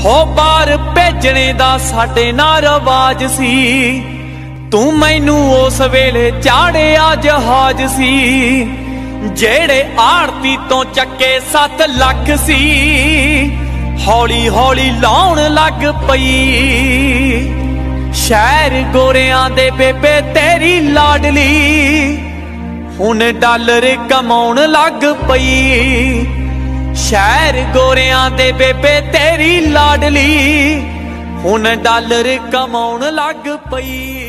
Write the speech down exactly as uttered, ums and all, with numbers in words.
हो बार भेजने दा साडे नाल रवाज सी, तू मैनू उस वेले चाड़िया जहाज सी। जेड़े आड़ती तो चक्के सत्त लख सी, हौली हौली लाउण लग पई। शहर गोरियां दे बेबे तेरी लाडली, हुण डॉलर कमाउण लग पई। शहर गोरियां दे बेबे तेरी लाडली, हुण डॉलर कमाउण लग पई।